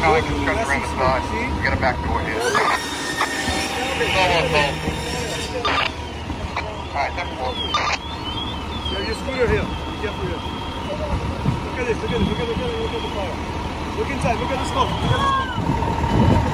kind of construct around the side. We got a back door here. Alright, that's four. Yeah, your scooter here. Be careful here. Look at this, look at the fire. Look inside, look at the smoke. Look at the smoke.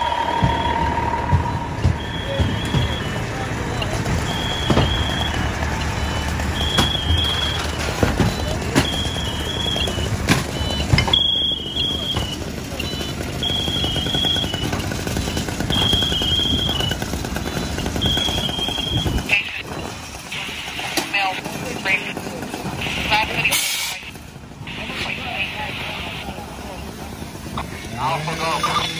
Alpha go.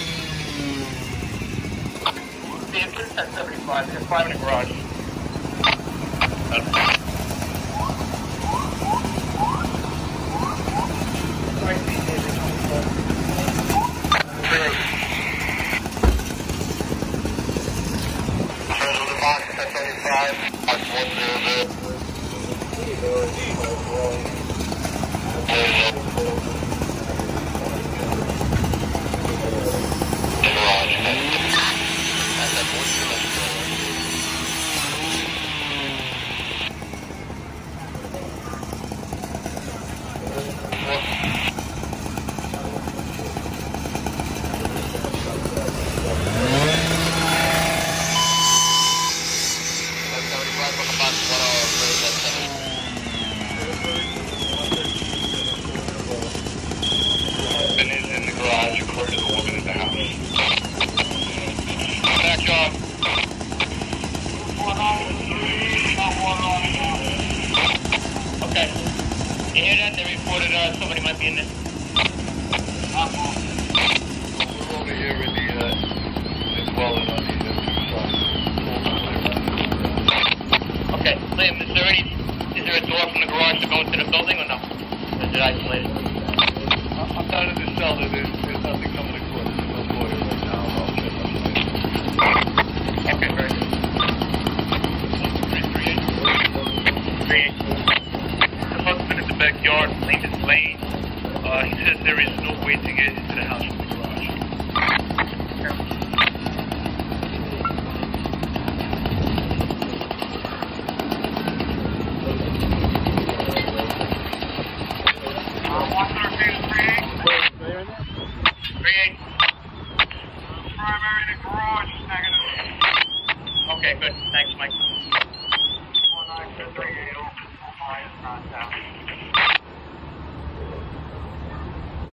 The entrance at 75. There's 5 in the garage. Okay. You hear that? They reported somebody might be in there. We're over here with the dwelling on the two sides. Okay, Liam, is there a door from the garage to go into the building or no? Or is it isolated? I'm down in the cellar. There's nothing coming across. There's no water right now. I'll check on it. Okay, very good. 338. The husband in the backyard, Lincoln Lane. He says there is no way to get